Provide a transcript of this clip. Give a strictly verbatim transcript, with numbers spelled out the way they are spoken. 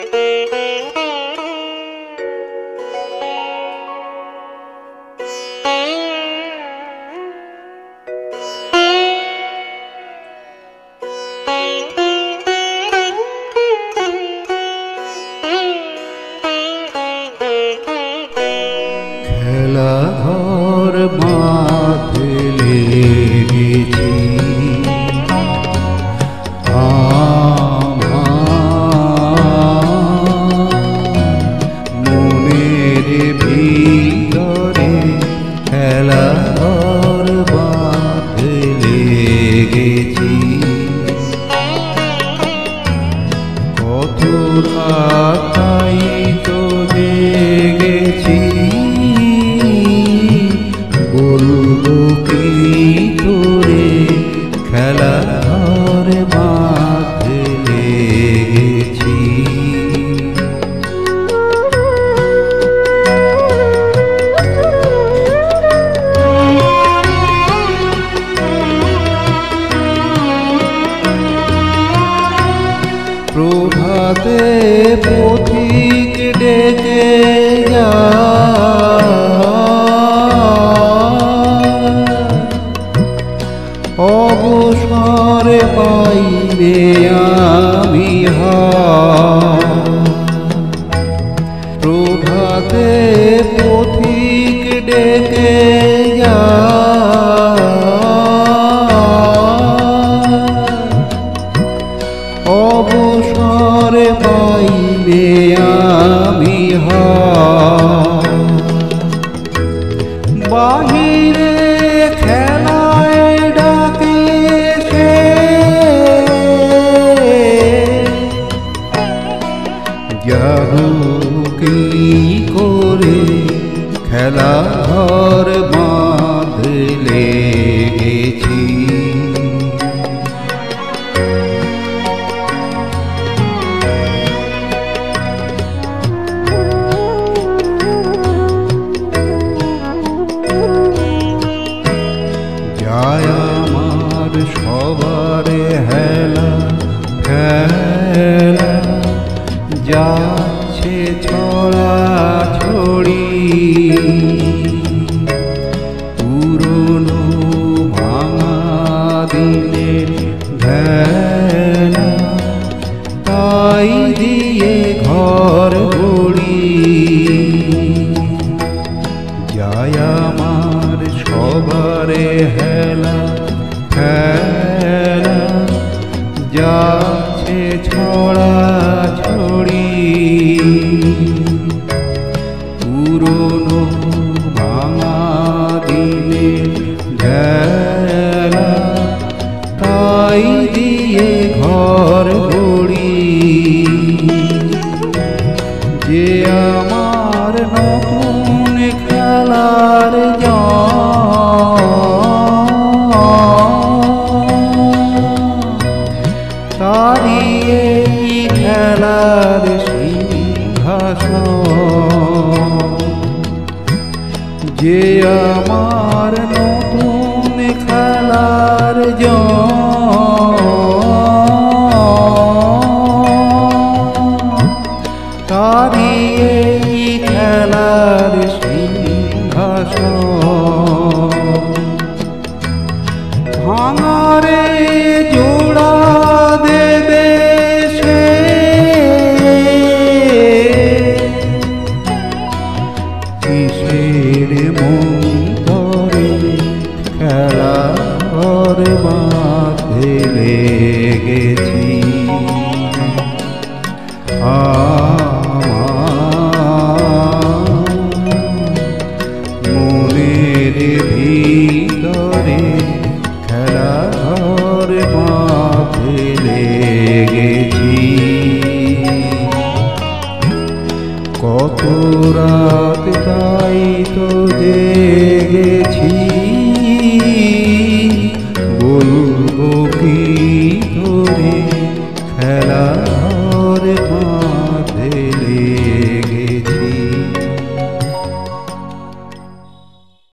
খেলাঘর মাঠে লেগেছি মনের ভিতরে, খেলাঘর মাঠে লেগেছি কত রাতাই তো জেগেছি, বলবো কি তোরে খেলাঘর মাঠে লেগেছি। প্রভাতে পথিক ডেকে অবসরে পাইলে আমি প্রভাতে পথিক ডেকে অবসরে পাইলে আমি বাহিরে খেলায় ডাকে সে, যাবো কি করে খেলাঘর মাঠে লেগেছি। আমার সবারে হেলা খেলা যাচ্ছে ছড়া ছড়ি, পুরনো ভাঙা দিনের ভেলা তাই দিয়ে ঘর গড়ি। যায় আমার সবারে হেলা খেলা যাচ্ছে ছড়া ছড়ি, পুরনো ভাঙা দিনের ভেলা তাই দিয়ে ঘর গড়ি। যে আমার নতুন খেলার তারি এই খেলার সিংহাসন, যে আমার নতুন খেলার তারি এই খেলার সিংহাসন। ভাঙারে জোড়া দেবে সে, কিসের মন্তরে খেলাঘর মাঠে লেগেছি। মনের ভিতরে খেলাঘর মাঠে লেগেছি কত রাত তাই তো যে